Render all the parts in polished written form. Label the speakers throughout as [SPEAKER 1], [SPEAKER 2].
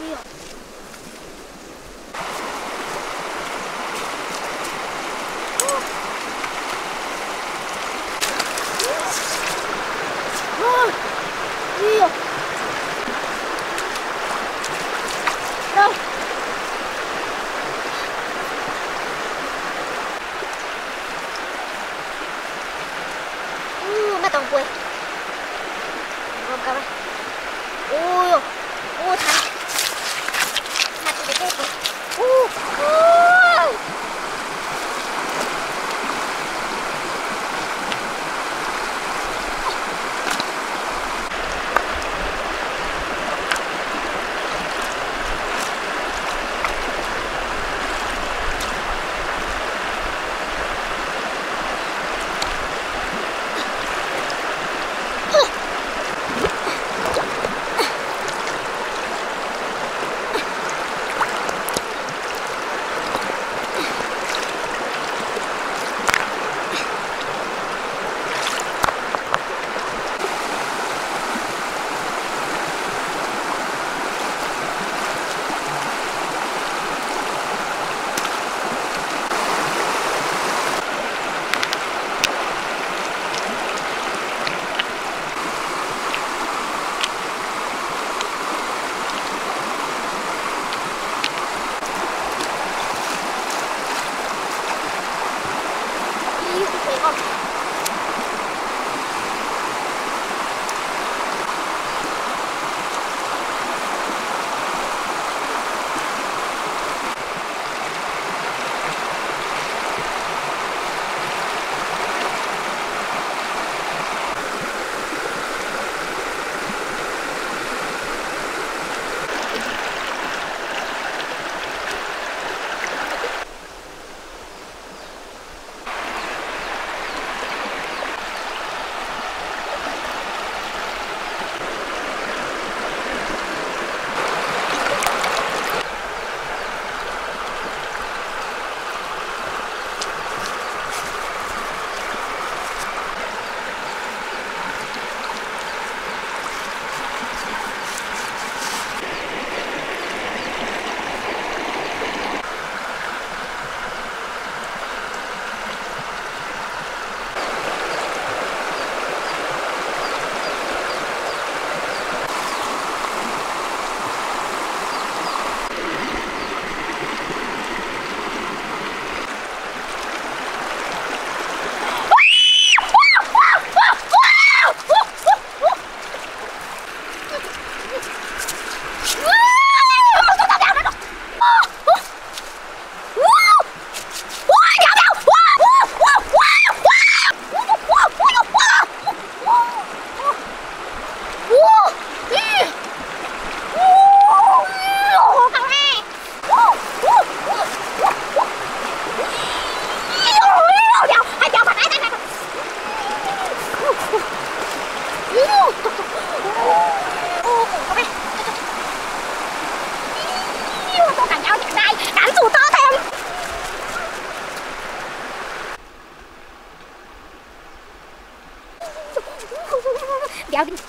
[SPEAKER 1] Kéo đi.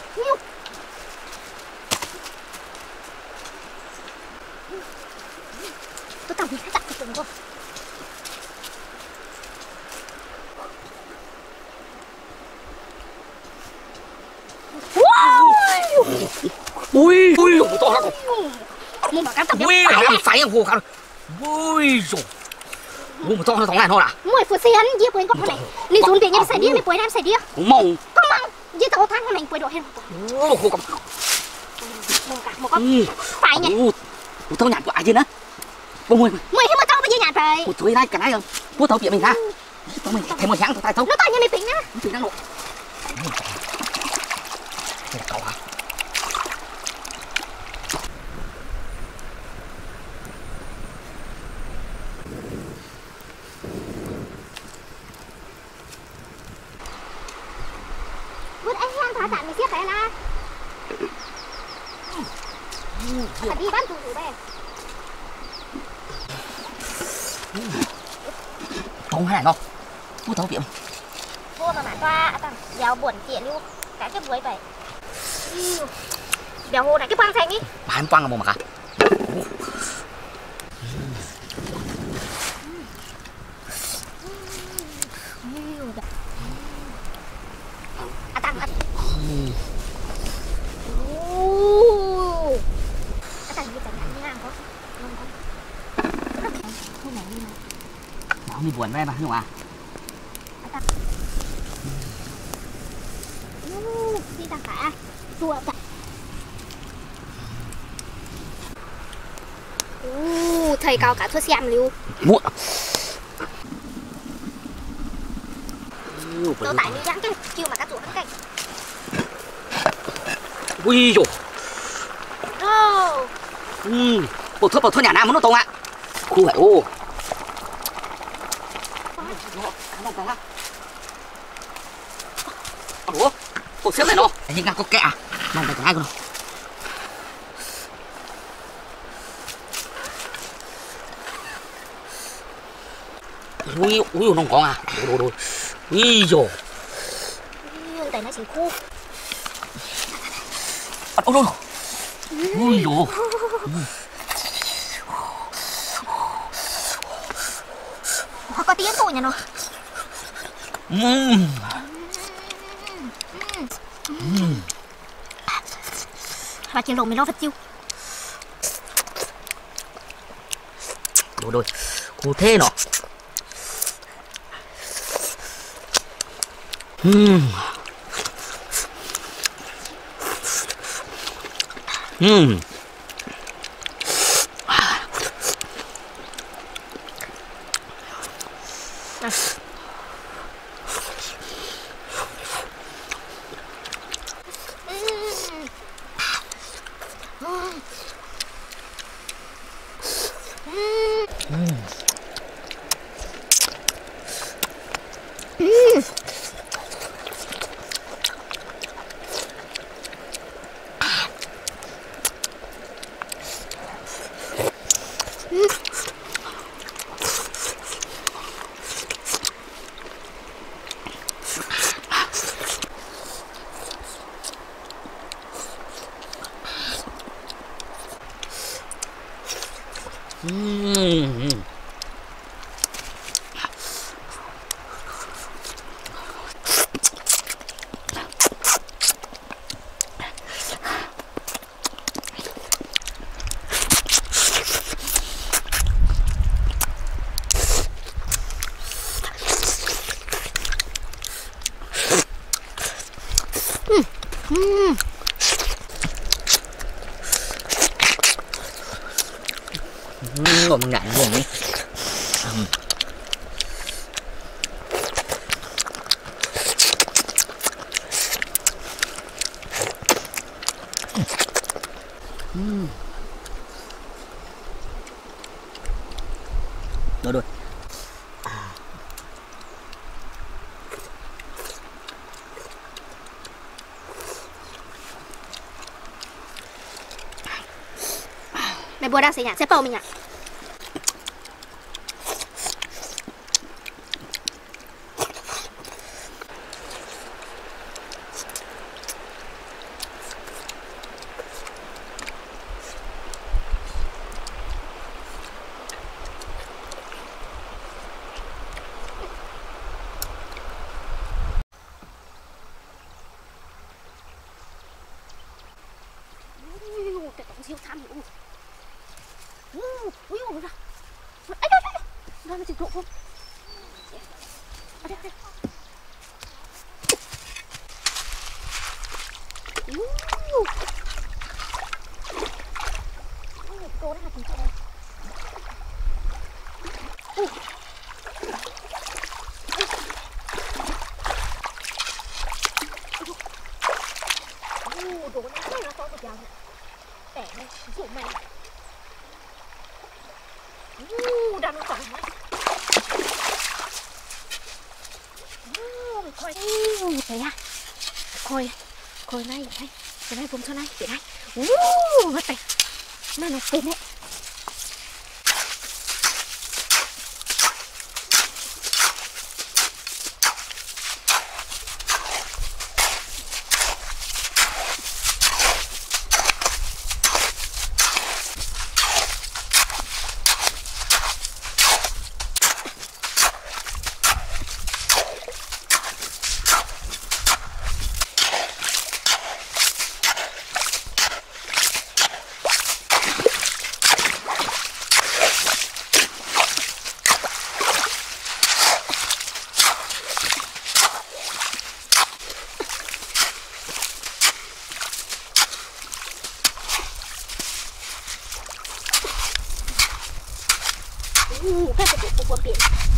[SPEAKER 1] Tôi cầm cái chặt cái con.
[SPEAKER 2] Ui, ui, to lắm.
[SPEAKER 1] Một bảo cá tập
[SPEAKER 2] ui, làm phải em hồ khăn. Ui rồi. Ui, một to nó thằng này thôi à?
[SPEAKER 1] Mùi phụ xe hắn dĩa quên con này. Nên xuống tiền em xài đĩa, mày quên em xài đĩa.
[SPEAKER 2] Mong.
[SPEAKER 1] Con mong. Dĩa tao thang con này quên độ hết.
[SPEAKER 2] Ui, hồ cầm.
[SPEAKER 1] Một con. Phải nhỉ.
[SPEAKER 2] Ui, tao nhạt của ai chứ nữa? Mùi.
[SPEAKER 1] Mùi hết mà tao bây giờ nhạt rồi.
[SPEAKER 2] Ui, thôi đây cả này không? Ui, tao tiệm mình ha. Tao mình thêm một sáng tao tay tao.
[SPEAKER 1] Nó to như mày phỉnh á.
[SPEAKER 2] Phỉnh đang lộ. Cậu à?
[SPEAKER 1] Vứt anh hang thả tạm mình xiết phải là. Phải đi bán tủ về.
[SPEAKER 2] Không hay không? Ui, tao tiệm.
[SPEAKER 1] Vô mà toa, giàu buồn tiện luôn. Cả cái buổi vậy. béo hồ này cái quang thành đi.
[SPEAKER 2] Bán quăng là một mà cả.
[SPEAKER 1] À tăng. À tăng như chẳng hạn như ngang có. Không này như này.
[SPEAKER 2] Bảo mi buồn với em à, nhưng mà.
[SPEAKER 1] Đi tăng cả. Chua cả. Thầy cao cả thua xem lưu.
[SPEAKER 2] Muộn.
[SPEAKER 1] Đâu tại như dáng cái chiều mà cá chuột cái.
[SPEAKER 2] Ui dồi.
[SPEAKER 1] Ô.
[SPEAKER 2] Bộ thốt nhà Nam nó tông ạ. Khu phải ô. Ủa? Bộ xếp này nó. Nhưng có kẹ à? Mong phải ai con nó. Ui, nó con à. Đồ. Ui dồi.
[SPEAKER 1] Tại nó chỉ khu.
[SPEAKER 2] Ôi. Ui dồi.
[SPEAKER 1] Có tiếng thôi nha nó. Và chiều lồng mình lo vật chiêu.
[SPEAKER 2] Đồ. Cô thế nó. Ngồi ngại buồn đi. Rồi.
[SPEAKER 1] Mày bùa đang xây nhà xếp bầu mình à? Cái tổng siêu tham nữa. Ui ôi ra. Ấy đây. Nó chịu độ không? Ở đây. Cô nó hạt gì vậy? Đồ nó to cực dài. Tẻ này, dụ mày. Đang nó còn đấy. Coi thấy à? Coi này đây. Cái này vùng cho này, cái này. Mất tay. Này nó tên đấy. cái của biển.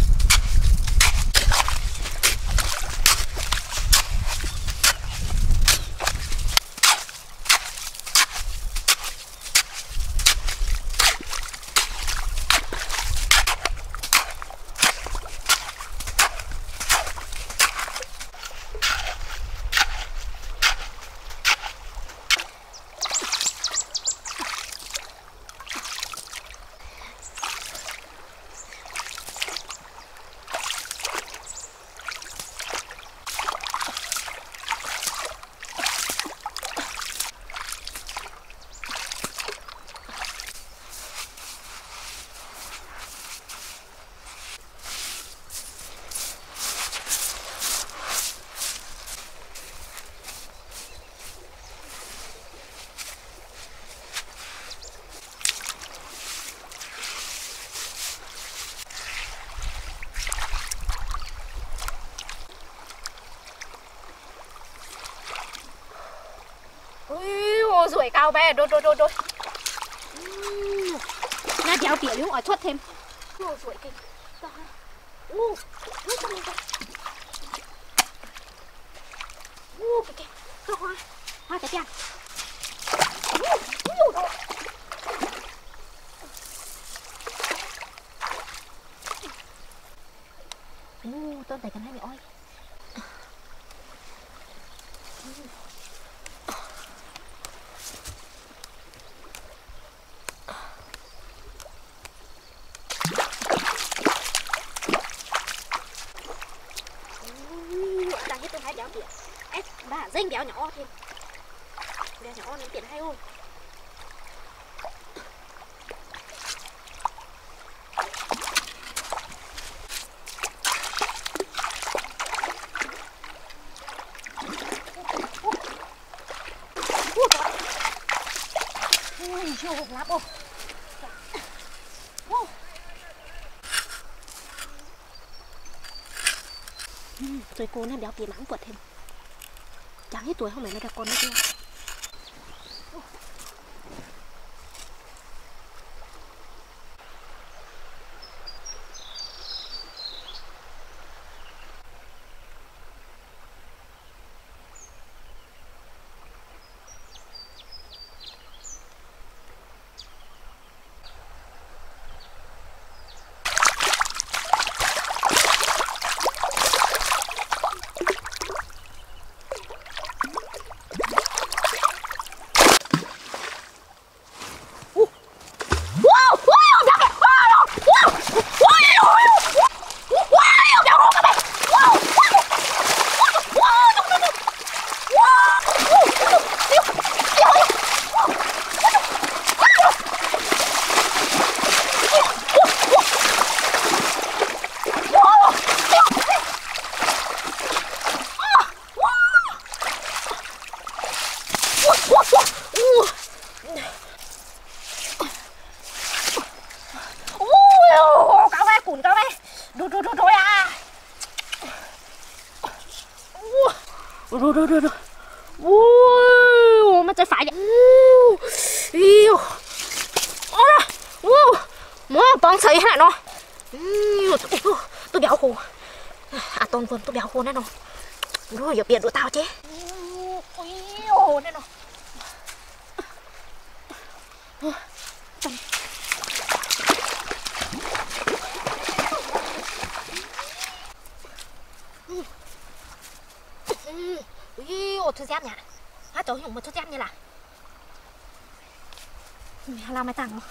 [SPEAKER 1] Ôi, ruồi cao bé, đôi. Nha đéo tỉa lúc ở chuột thêm. Ôi, ruồi kinh. Cái hoa cái tiền. Tôm tay cái này mẹ ơi. Đang cái tôi thấy béo kìa. Ê, bà dinh béo nhỏ thêm. Béo nhỏ nên tiền hay không? Ui, chưa hộp lắm không? Rồi cô nó béo tiền mắng quật thêm. Chẳng hết tuổi không phải là con nữa kia. Rồi. Ui, mà chơi phải vậy. Yêu. Mua bong sấy hả nó. Tôi béo khổ. À tôm vườn tôi béo khổ đấy nó. Rồi giờ biển của tao chứ. Yêu đấy nó. Thôi dép nhỉ. Hát tối dùng một chút dép như là. Làm mày tặng không?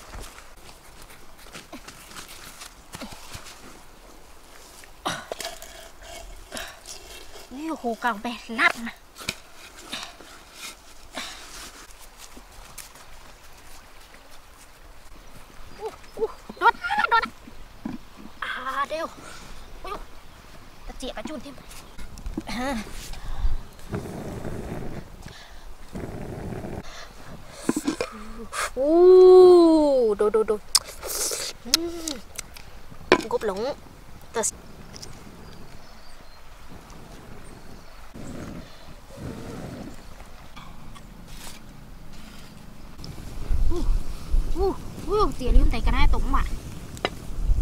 [SPEAKER 1] Yêu hồ cào bè lát mà. Đốt. À đều. Ta chĩa cả chun thêm. Đồ. Gốp lỏng. Tỉa liếm tay cái này tụng mà.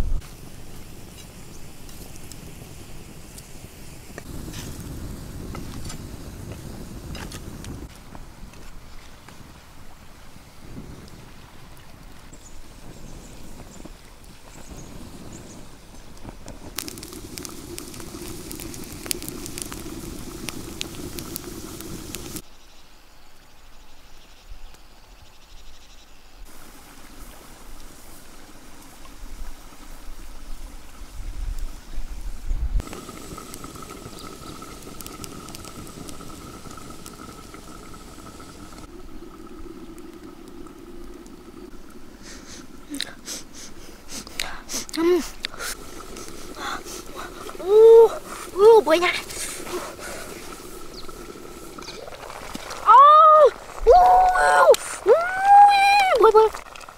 [SPEAKER 1] bơi nha. Bơi bơi.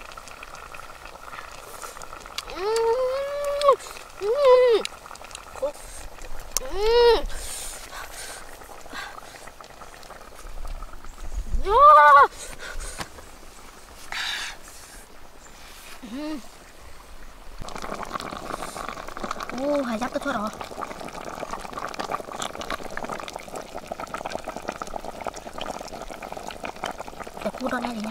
[SPEAKER 1] Hải giáp cái thôi rồi. Để cu đo này này nha.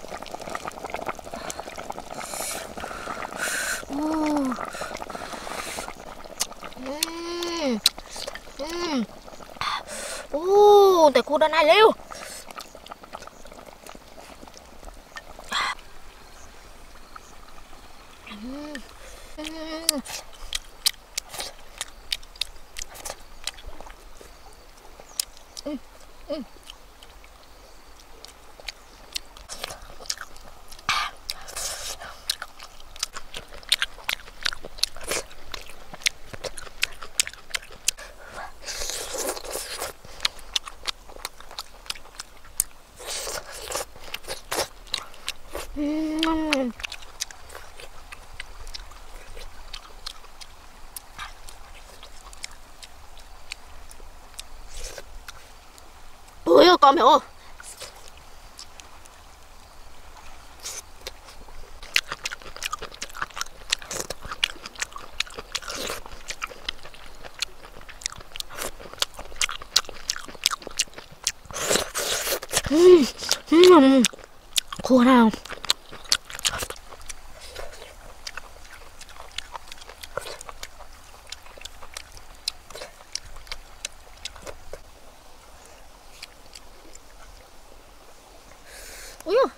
[SPEAKER 1] Để cu đo này liêu. Ôi con mẹ ơi. Khô nào. Ui ơi.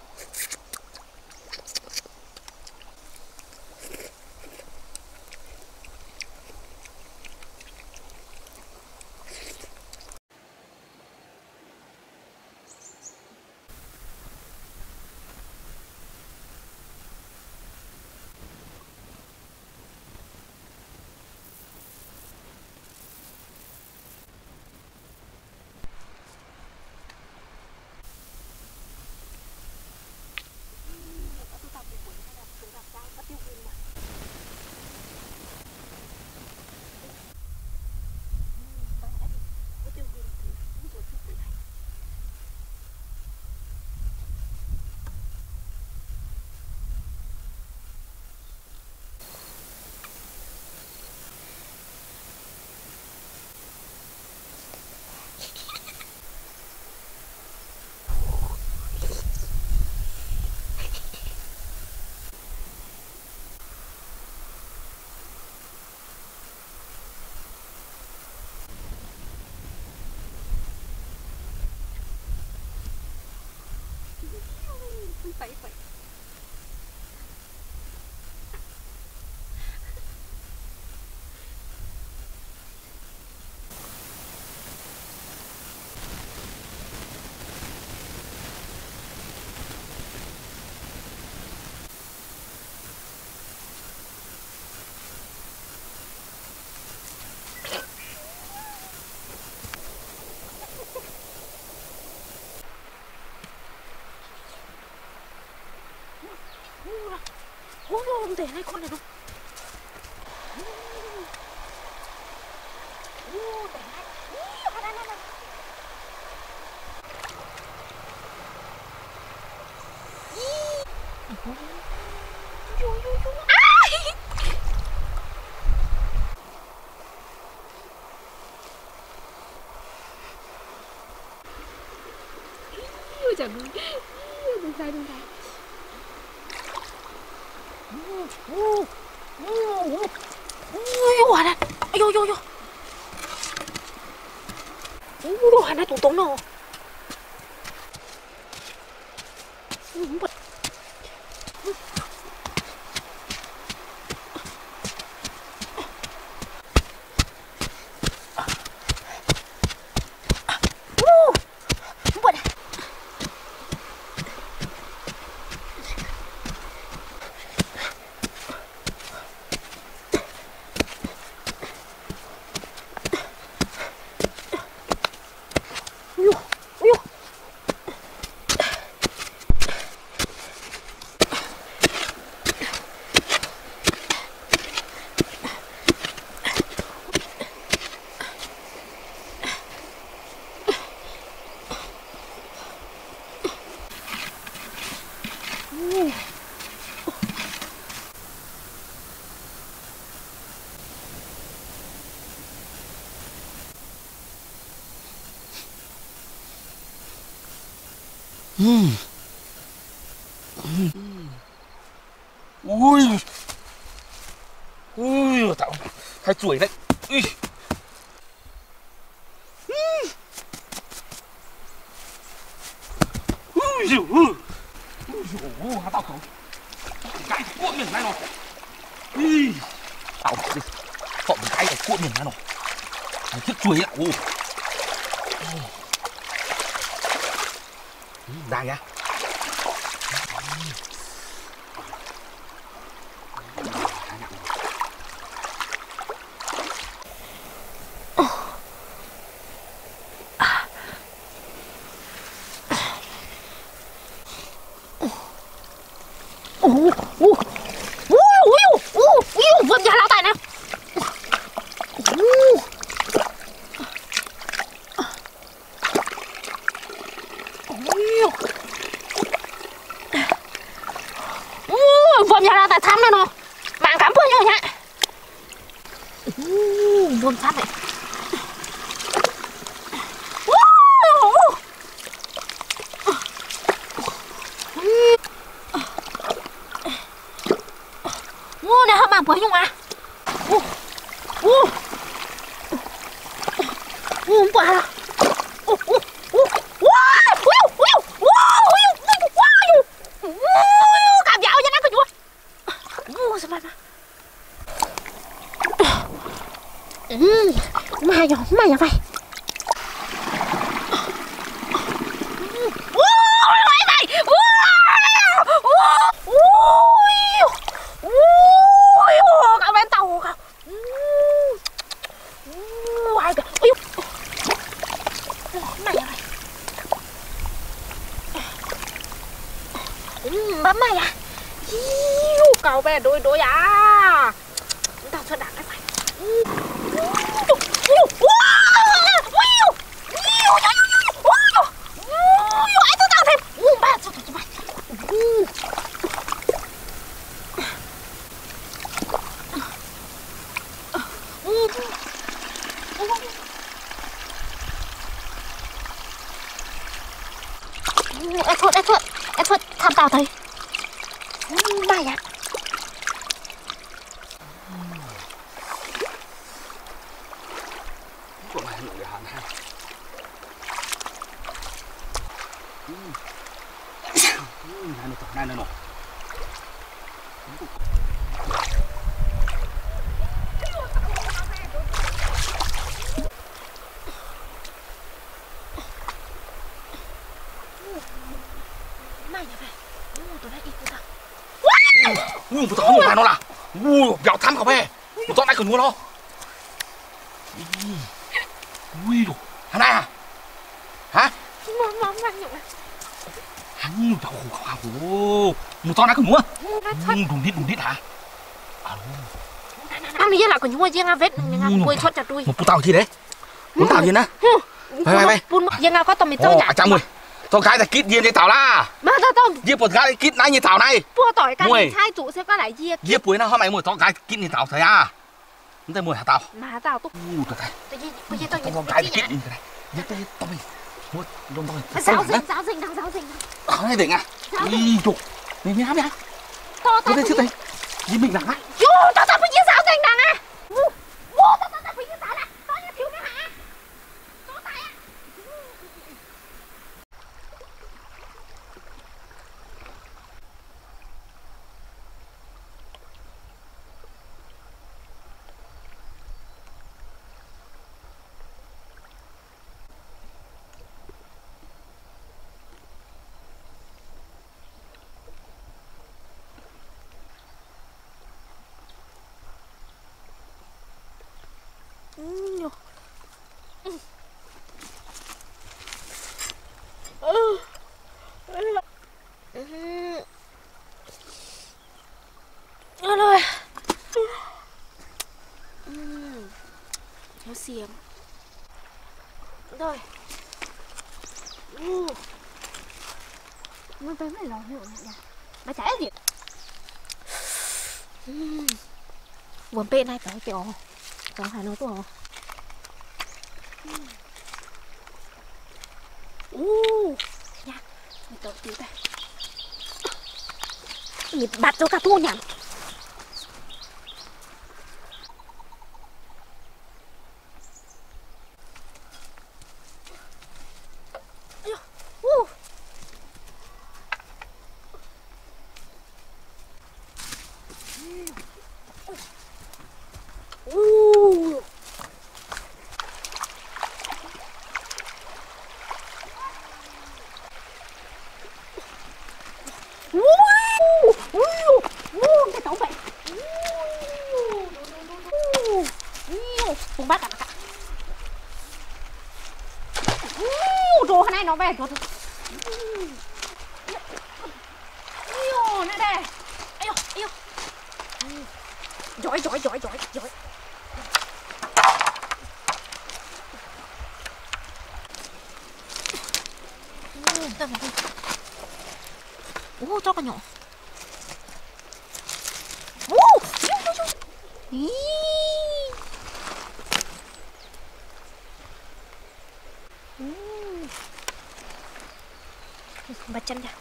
[SPEAKER 1] Không thể này con này đâu. Chẳng đừng sai đừng sai. Ủa này, ayo ayo ayo. Ủa này tụt tụt nó.
[SPEAKER 2] Ui, ui, tạo hai chuỗi đấy. Ui. Ui giời ơi. Ui giời ơi, tao không. Cái cuộn miệng này rồi. Ui. Tao đi. Phộng cái cuộn miệng này rồi. Cái chiếc chuỗi ạ. Ui. Ra nhá.
[SPEAKER 1] Vươn ra lão tài nào. Vươn ra lão tài thăm này nó. Mạng cảm ơn nhau nhá. Vươn sát này. Này hả mạng bữa nhung à. Quả là. Cảm dạo cho nó cái chúa. Sao mà. Mai rồi vậy. Cậu lên tàu cậu. Ai kìa. Mày à mày. Bấm mày à. Cậu bé đuổi à. Tao sẽ đặt cái phải. Ai tôi tao thêm. Ba sao tụi mày. Em thôi, tham tao thầy. Mày à.
[SPEAKER 2] Của mày nó để hàn ha. Này nó. Một tao không phải nó là. Béo thắm cả bé. Một tao này còn mua nó. Ui đồ. Hắn này à? Hả? Hắn cháu khổ khảo. Một tao này còn mua. Đùng đít hả?
[SPEAKER 1] Ăn đi là còn nhúng riêng vết quay thoát chặt đuôi.
[SPEAKER 2] Một tao gì đấy? Một tao gì nữa? Mày.
[SPEAKER 1] Pun riêng có tao mình tao nhả.
[SPEAKER 2] Chăm ơi. Tao cái là kít riêng cái tao la.
[SPEAKER 1] Mà tao.
[SPEAKER 2] Diệp một cái kít này như tao này.
[SPEAKER 1] Pua tỏi cái hai chủ sẽ có lại riêng.
[SPEAKER 2] Diệp cuối nó hôm nay một tao cái kít như tao thấy à? Chúng ta mua hả tao?
[SPEAKER 1] Mà tao túc.
[SPEAKER 2] Tự nhiên tao cái kít như thế này. Diệp tao mày. Mua đông tao.
[SPEAKER 1] Giáo dinh.
[SPEAKER 2] Không này đỉnh à? Ý chục. Mày hả mày?
[SPEAKER 1] Tao
[SPEAKER 2] chứ đây. Diệp mình đằng á.
[SPEAKER 1] Tao phải chia giáo dinh đằng à. Tao phải chia giáo là. Tao như thiếu nữa hả? Tao tại à. Rồi. Nó xiềng. Rồi. Nó tới mày lò hiệu nhỉ? mà chả gì buồn bên này phải kiểu còn hai nó của nha tôi tiêu đây nhìn bạt cho cả thu nhỉ cái tấu vậy cùng bác cả đồ này nó về rồi này đây yêu giỏi cho con nhỏ bắt chân nha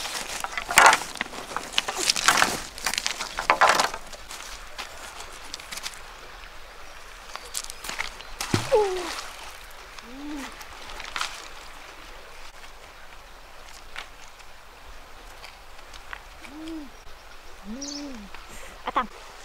[SPEAKER 1] tặng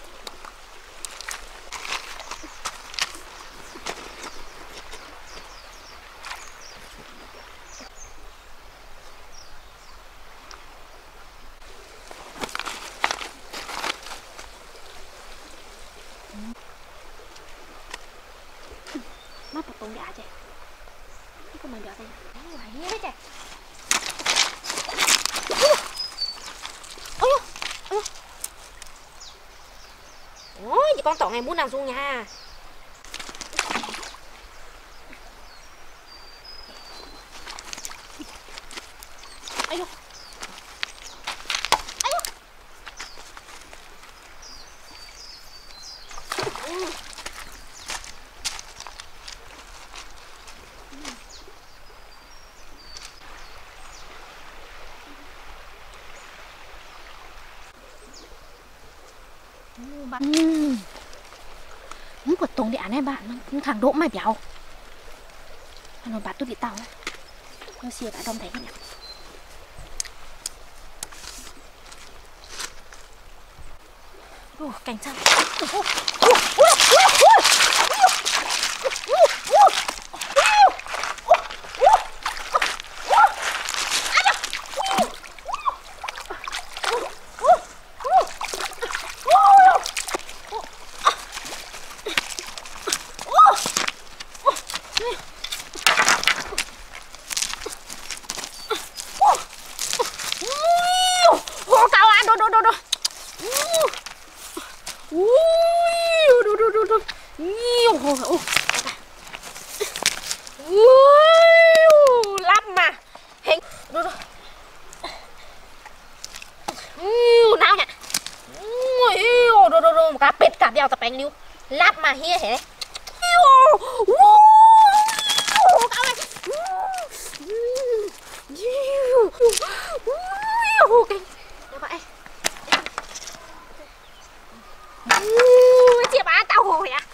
[SPEAKER 1] mắt tông đá chứ cái mình đá đây này đấy chứ ôi chị con tỏ này muốn làm xuống nhà một tông đẻ này bạn thằng đỗ mày béo nó bắt tôi bị tao nó xìa tại đông thấy cái nhỉ cảnh sát lắm mà hình nào nhỉ một cáเป็ดcả đeo tập bánh liu lắp mà hia thế chị bà tao hồ hả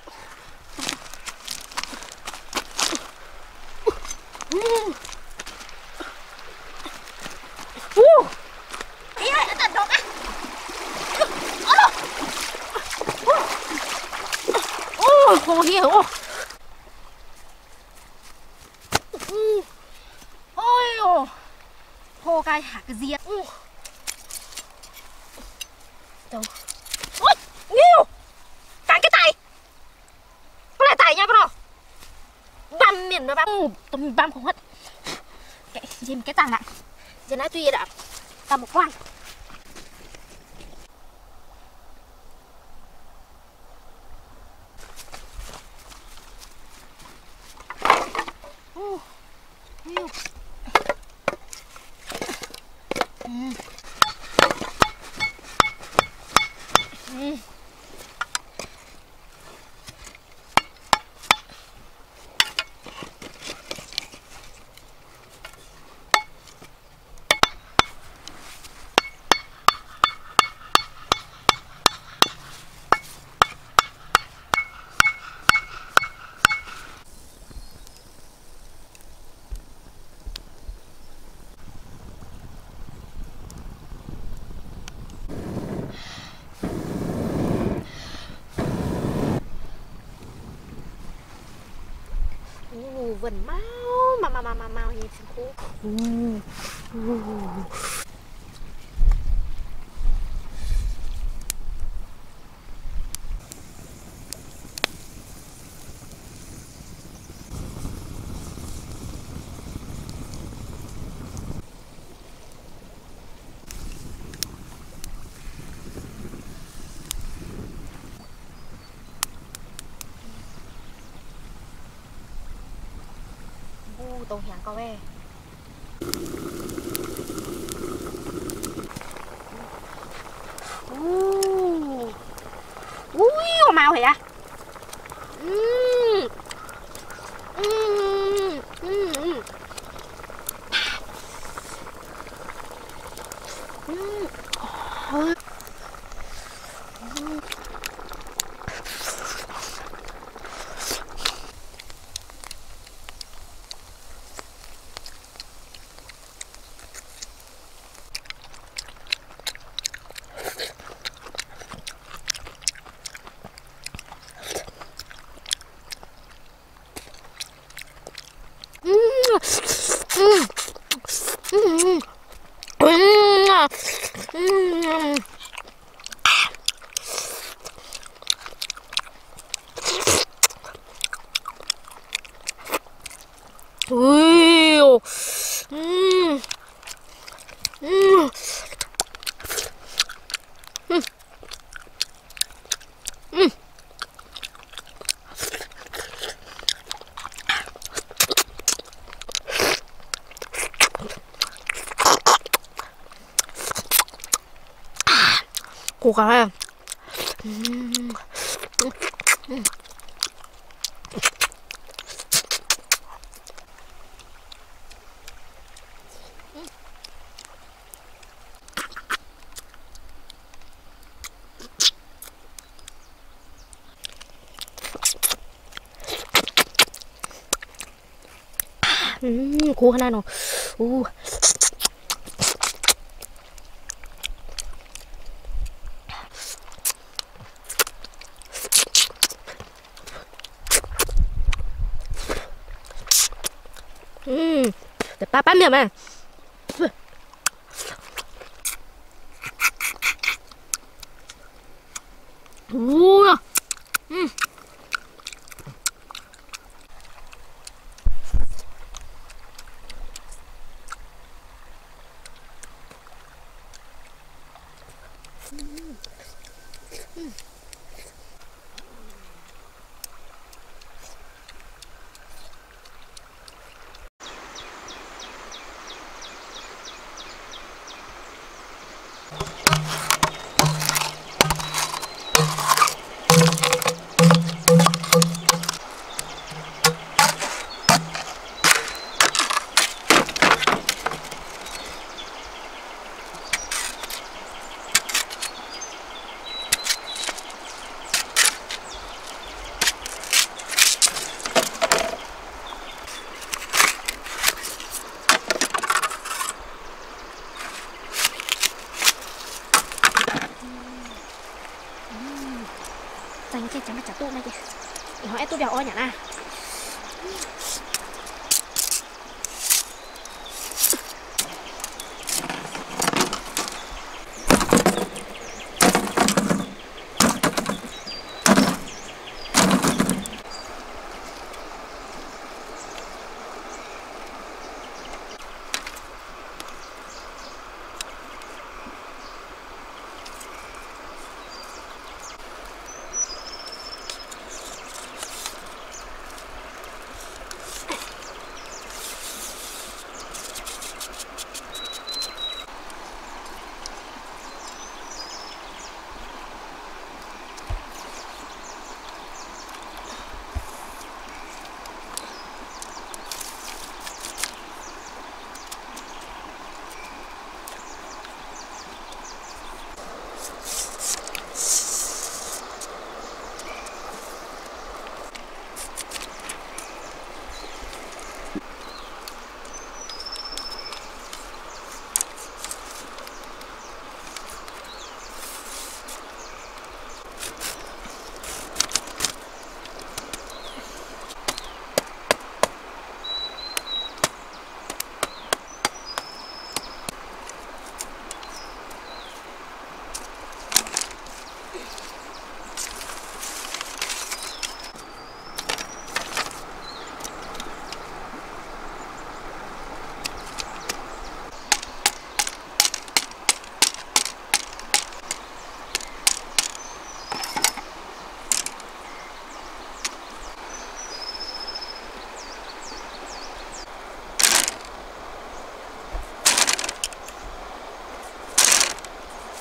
[SPEAKER 1] hồ hiểu ôi hồ cái hả cái gì đâu ôi nghiêu cái tay con này tay nha con nào băm miền nó băm băm không hết cái gì cái tàng nặng giờ nói tuy đã tầm một quan vườn mau nhìn xem khu. Tô hàng có ve. Ui, màu hả? Cố gắng em. cố 하나 넣어. 오. 빠빠면 우와. Dành cái chấm chả tụ này kìa. Hỏi tụ đèo oi nhỉ na.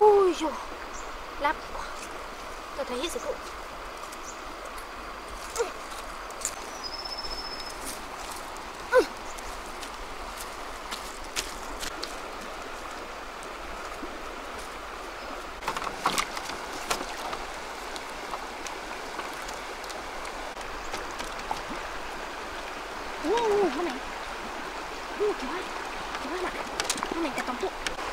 [SPEAKER 1] Ui dồi, lắm quá. Tôi thấy hết sức vụ. Hôm nay hôm nay cái tông tụ.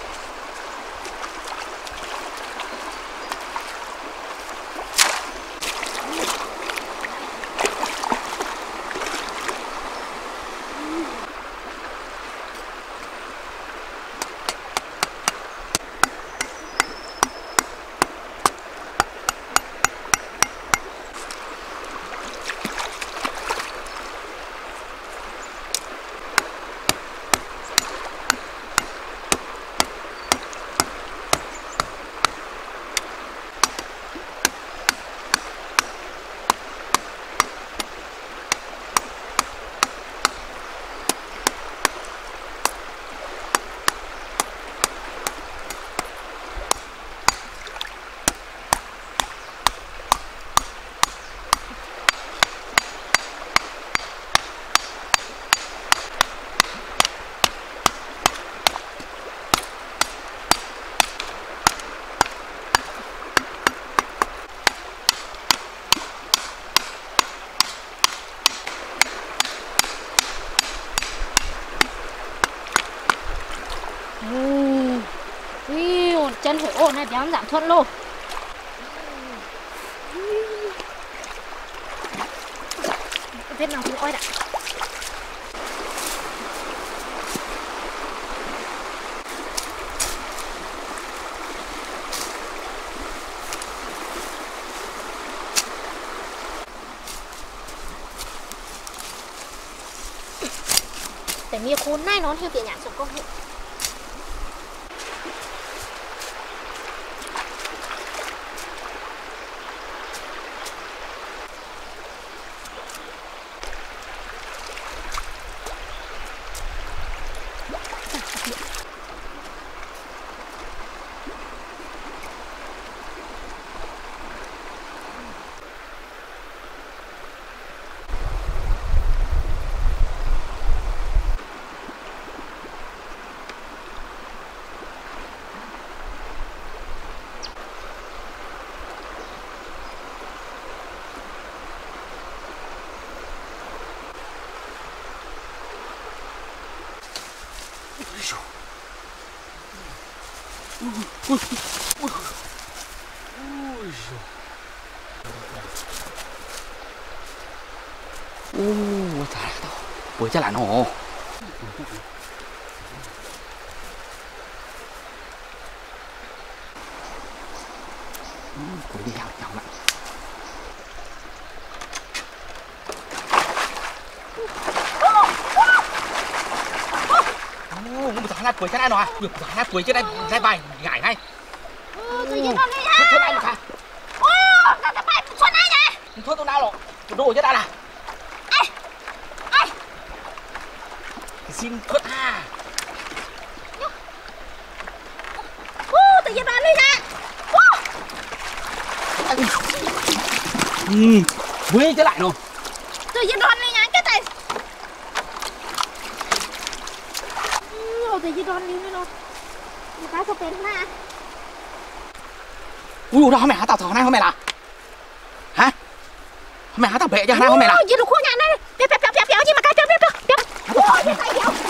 [SPEAKER 1] Chân phải ổn này béo giảm thuận luôn. Vết nào cũng oi đã.แต่มีคนแน่นอนที่เปลี่ยนอย่างสมก็เหตุ
[SPEAKER 2] 잘했다. 뭐 잘 안 오. Cuối đi hàng nhau lại. Không được thằng cuối trên đây rồi. Được thằng cuối trên đây ra bài ngải ngay.
[SPEAKER 1] Tự nhiên con đi nha.
[SPEAKER 2] Thôi anh mà.
[SPEAKER 1] Cái bài xuân này nhỉ?
[SPEAKER 2] Thôi tôi nào rồi. Đồ chết đã là. Xin thoát à.
[SPEAKER 1] Tự nhiên đoàn đi nha.
[SPEAKER 2] Quê trở lại rồi.
[SPEAKER 1] Tự nhiên đoàn đi nha cái này. Tự nhiên đoàn đi nữa. Người ta có bên na.
[SPEAKER 2] Ui đó mày hả tao thỏ này không mày là. Hả? Mày hả tao bệ cho này không mày là.
[SPEAKER 1] Gì đồ khô nhà này. Béo gì mà cái béo. Ôi, cái tay béo.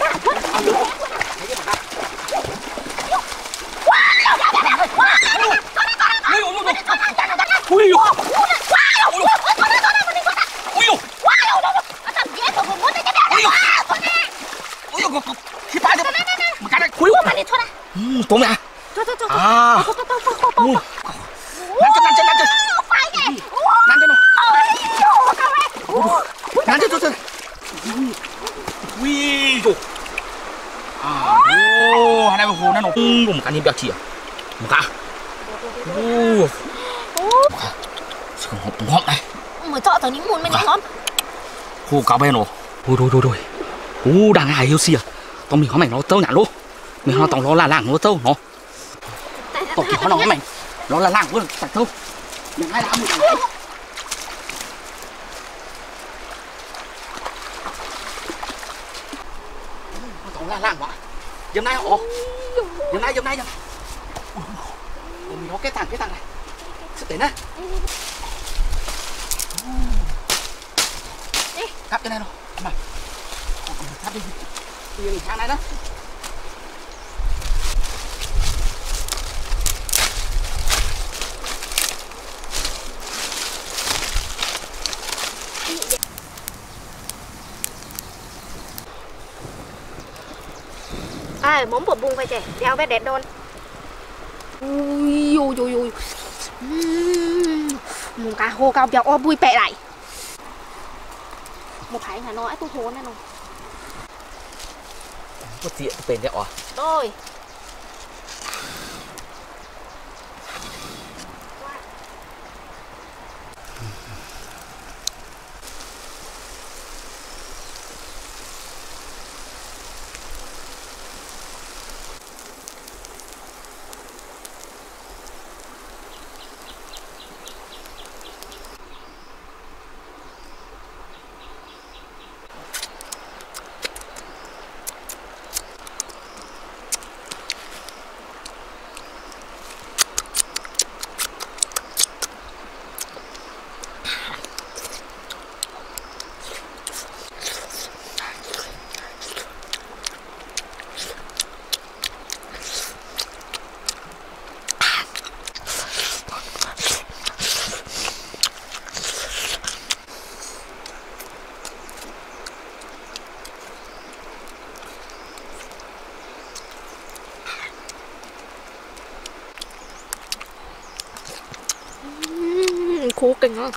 [SPEAKER 2] Tôm nè. À. Nắn chân. Nắn chân không? Nắn chân. Ui dồi. À, ô, này hồ nó một cái niệm chỉ à? Một cái. Ô. Sao ngọt này?
[SPEAKER 1] Mới thọ tao những mùn mà những ngon.
[SPEAKER 2] Hồ cá bè nó. Ôi rồi. Ô, đang ai yêu xì à? Tao mình có mày nó tâu nhả luôn. Mình nó tao nó là làng nó tâu nó. tổ kiểu nó mày. Nó là làng của sạch không. Đừng ai làm gì. Tổ là làng quá. Dầm này hổ. Dầm này. Nó cái thằng này. Sức đến á. Cắt cái này rồi. Mà. Cắt đi. Đi sang này đó.
[SPEAKER 1] À, món bột bùng phải trẻ, đeo vét đẹp đôn. Ui. Một cá hồ cao béo o bùi bẹ lại. Một cái là nó tôi thốn này nó.
[SPEAKER 2] Một chuyện bền đấy ạ.
[SPEAKER 1] Rồi. Khô kinh không?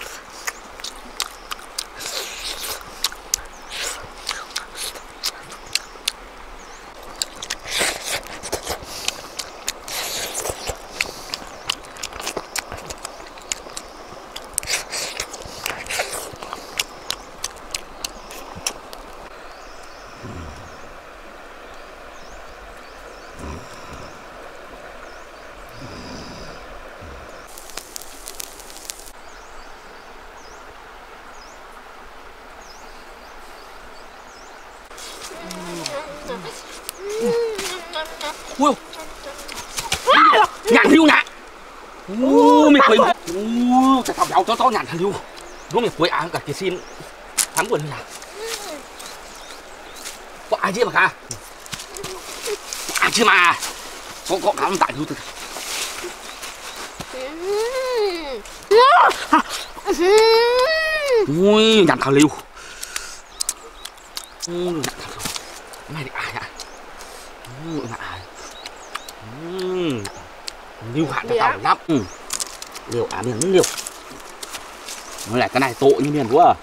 [SPEAKER 2] Ui, nhàn hưu nhạ. Mày quấy mà. Cái thằng béo cho nhàn hưu. Nó mày quấy ăn cả cái xin thắng quần nhà. Có ai chứ mà cả. Ai chứ mà. Có cảm tại hưu từ. Ui, nhàn thằng lưu. Mày định ai ạ? Liêu hạn cho tao lắm. Liều miếng liều. Nó lại cái này tội như miền quá.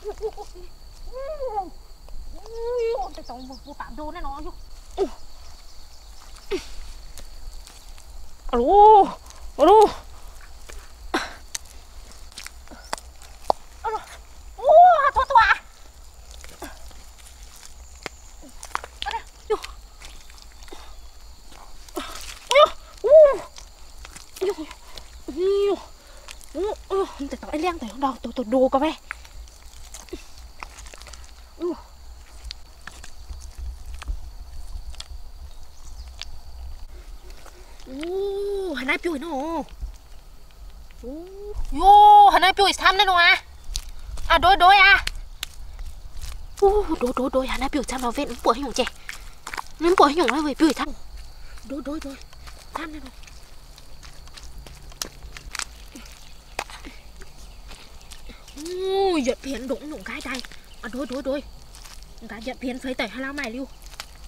[SPEAKER 1] แต่ต้องบูปามโดนแน่นอนอยู่โอ้โหตัวแต่ต้องไอ้เลี้ยงแต่ของเราตัวดูก็ไปหันหน้าปิวหน่อยโย่หันหน้าปิวอีกทำได้หน่อยอ่ะโดยอ่ะโดยหันหน้าปิวทำเราเว้นปวดให้หนุ่มเจ๊นั่นปวดให้หนุ่มแล้วเว้ยปิวอีกทำโดยทำได้หน่อยหยดเพียนđụng đụng cái đây à đôi cái giật phiền phơi tẩy hai lao mày lưu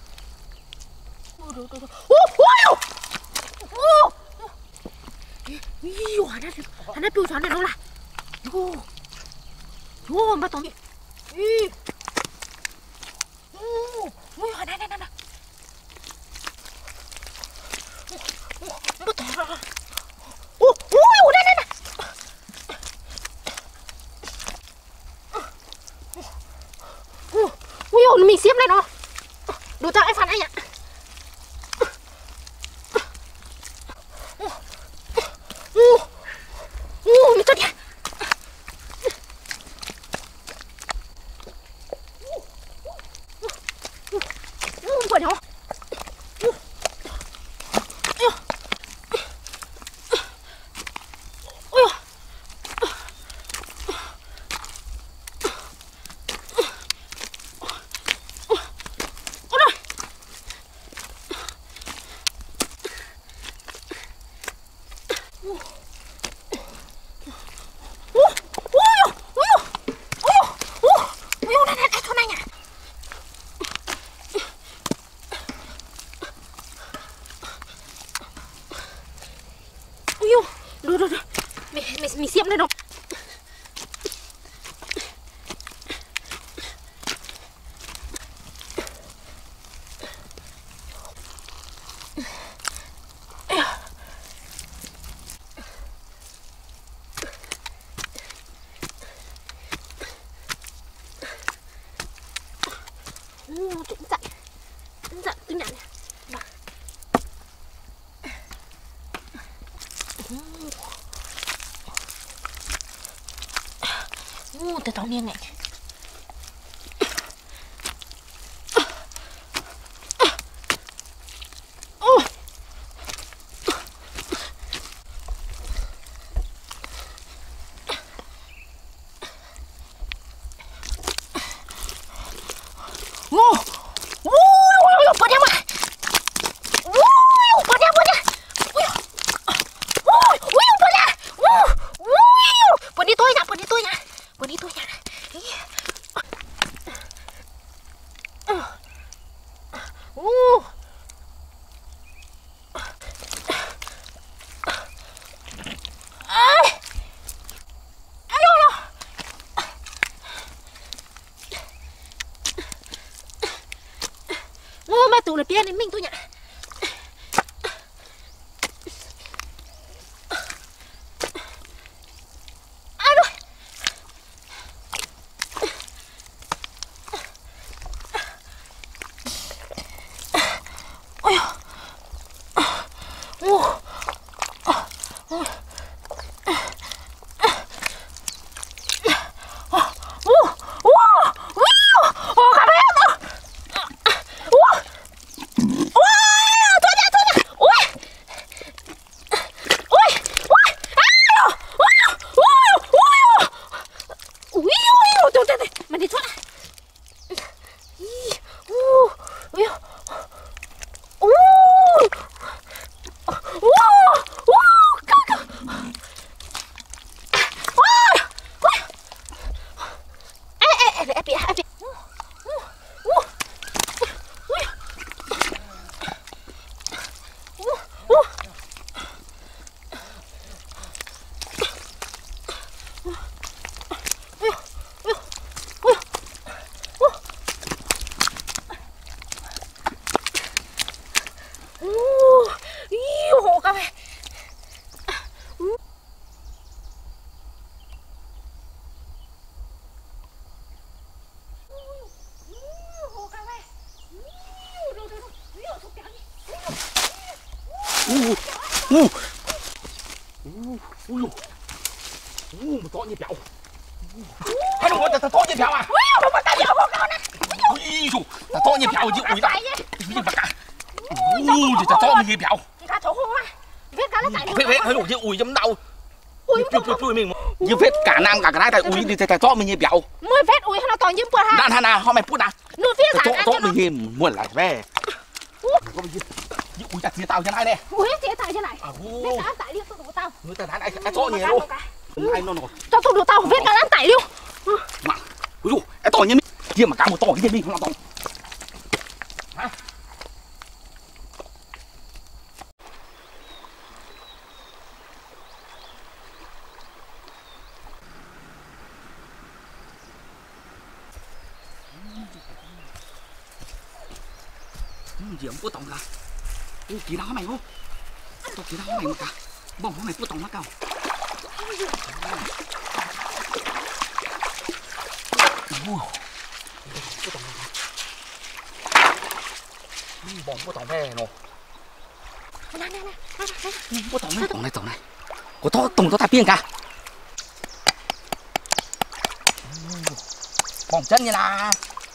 [SPEAKER 1] hắn đã piu chán này đâu là bắt tao đi đây bắt tao đây mình xiếp lên nó đủ tao ai phản anh ạ mình tốt nhỉ buồn không Đồ mình xiêm lên đâu Trứng dậy cứ nhận nè từ tao niên này tụ là bia đến mình tôi nhỉ
[SPEAKER 2] Một to như béo. Hai đồng ta to như béo à?
[SPEAKER 1] Không có tao béo không đâu nè.
[SPEAKER 2] Ui dồi, ta to như béo chứ ui ta. Ui bà cả. Ui ta to như béo.
[SPEAKER 1] Cá thấu hoa. Vết cá nó chạy
[SPEAKER 2] Vết hơi đủ chứ ui chấm đau. Ui mình. Như vết cả nam cả cái này ui thì ta to mình như béo.
[SPEAKER 1] Mới vết ui nó to như bữa ha.
[SPEAKER 2] Đàn hà hôm mày phút à?
[SPEAKER 1] Nuôi phía sản
[SPEAKER 2] to mình như muốn lại về. Có bao nhiêu? Ui ta chia tao cho này nè.
[SPEAKER 1] Ui chia tao cho này. Vết cá tải đi tôi đủ tao.
[SPEAKER 2] Người ta đàn này to nhiều luôn. Ai nó nổi.
[SPEAKER 1] Cho tôi đủ tao vết cá nó tải đi.
[SPEAKER 2] Mà. Ui dồi, cái to như mình. Kia mà cá một to như mình không làm to. Hả? Gì ông có tổng cả. Kỳ đó mày không? Tôi kỳ đó mày một cả. Bông mày có tổng nó cao. Bông có tổng thế nè. Có tổng này. Có tổng to ta piên cả. Bông chân như là.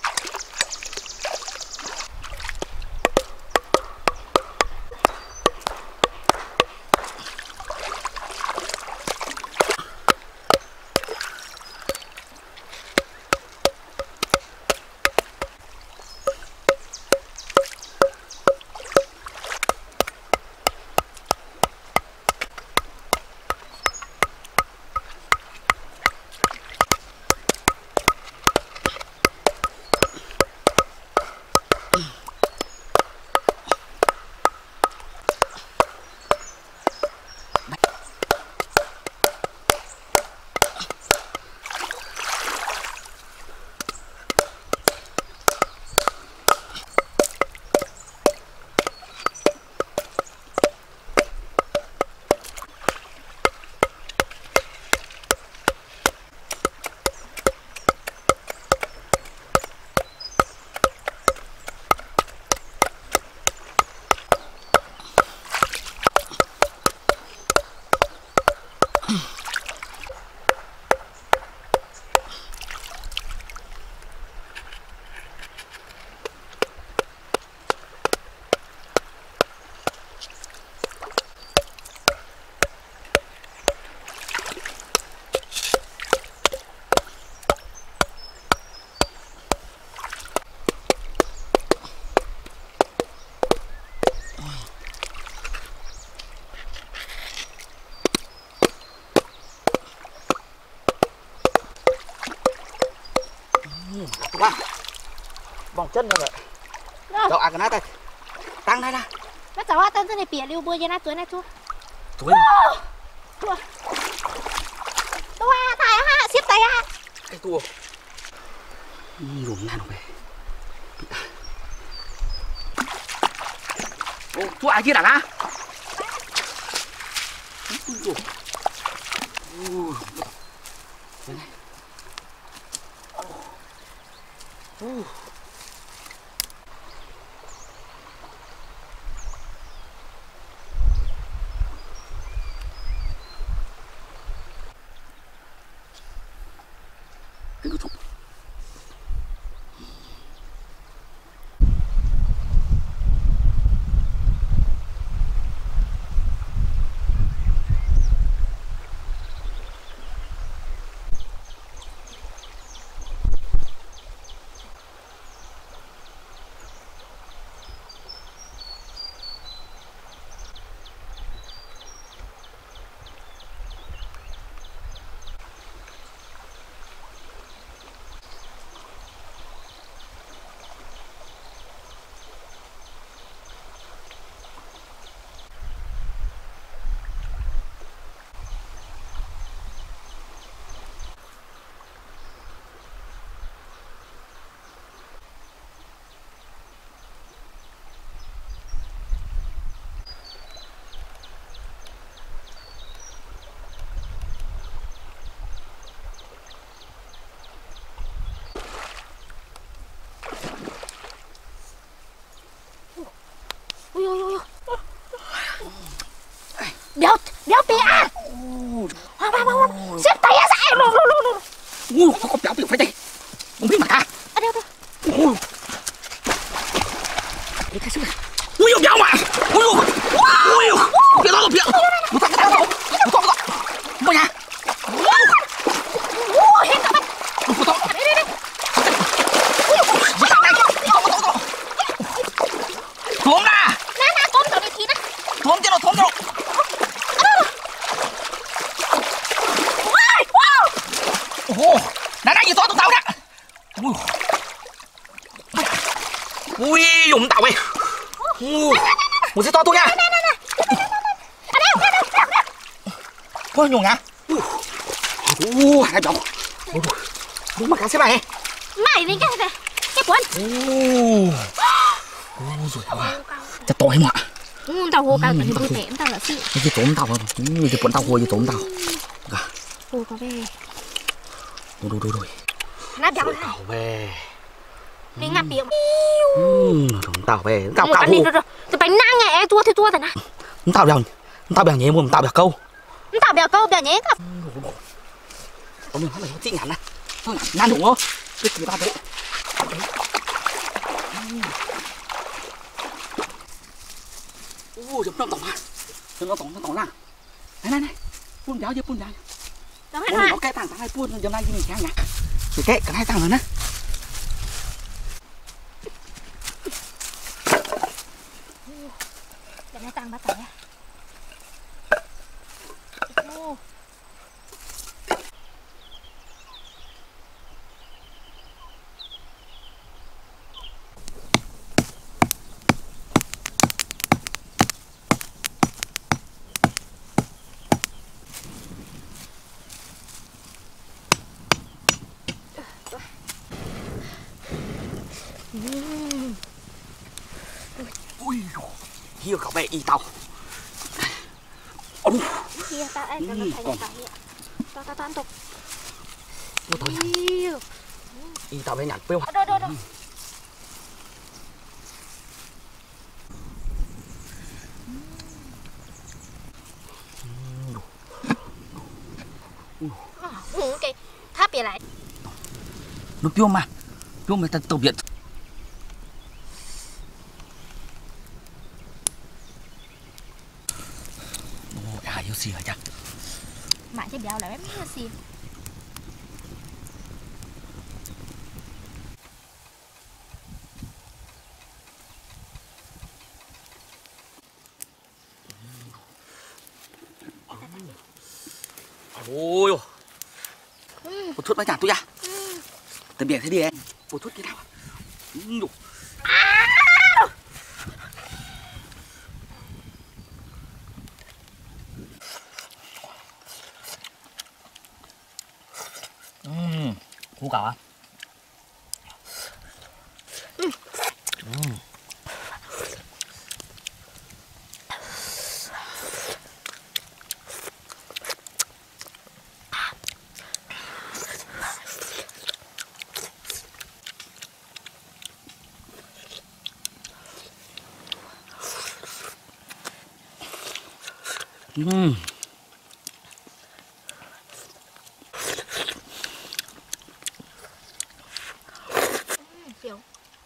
[SPEAKER 2] Ba. Bong chân rồi. Đâu à cái này đây. Tăng đây nè.
[SPEAKER 1] Nó cháu tên này bịa lưu bơi cho nó chuối này chua.
[SPEAKER 2] Chuối.
[SPEAKER 1] Chua. Tua tay ha, xếp tay ha.
[SPEAKER 2] Cái tua. Dùng này nó về. Ô, chú ai kia đằng á? Đây này. Cái thùng.
[SPEAKER 1] béo tí à hoàng xếp tay ra sai luôn
[SPEAKER 2] nó có béo tiểu phải đây không biết mà ta
[SPEAKER 1] đâu
[SPEAKER 2] cái cái sức ui béo mà ui cái đó là béo một thằng bao nhà
[SPEAKER 1] hết cả mắt
[SPEAKER 2] xuống ra
[SPEAKER 1] nè tôm tao đi thịt á
[SPEAKER 2] xuống cho nó ồ nãy gì to tụi tao đó ui dùng tao vậy một cái to tôi nha có nhung hả hai chồng đúng mà cá xếp này
[SPEAKER 1] mày lên cái quần
[SPEAKER 2] rồi tao à chắc to em ạ
[SPEAKER 1] tao hồ cao tao vui vẻ tao là xịn
[SPEAKER 2] cái tôm tao cái bọn tao hồ cái tôm tao
[SPEAKER 1] hồ có về
[SPEAKER 2] rồi
[SPEAKER 1] nó béo
[SPEAKER 2] tao về
[SPEAKER 1] đi ngáp biển
[SPEAKER 2] tao về tao cào
[SPEAKER 1] hồ tao bánh nang ngày tua thì tua rồi nè
[SPEAKER 2] tao bèo nhé mua tao bèo câu
[SPEAKER 1] tao béo câu béo nhé các
[SPEAKER 2] mình nói chị ngắn này thôi nan đúng không cái gì tao đấy chấm tổng à chấm nó tổng nào này phun giáo chưa phun giáo nó cái tảng hai phun giờ nay mình nhá cái hai tảng rồi nè
[SPEAKER 1] để nó tăng bắt tỏi
[SPEAKER 2] ui hier cậu bé y tao
[SPEAKER 1] kia tao ăn tao thành tao ăn tục
[SPEAKER 2] y tao bé nhặt phiêu
[SPEAKER 1] đâu cái tháp về lại
[SPEAKER 2] nó phiêu mà ta tàu viện yêu xì hả chắc
[SPEAKER 1] mãi cái béo là em yêu xì
[SPEAKER 2] ôi một chút bánh chả tôi ra tầm biển thế đi em một chút cái nào củ cỏ à
[SPEAKER 1] kiểu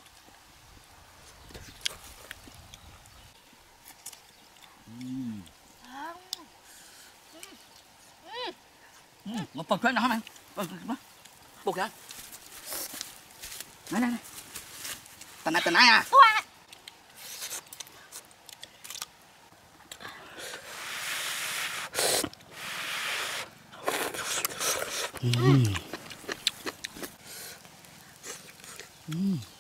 [SPEAKER 2] nó còn chuyện nào không anh bột kìa này tần này à Mm.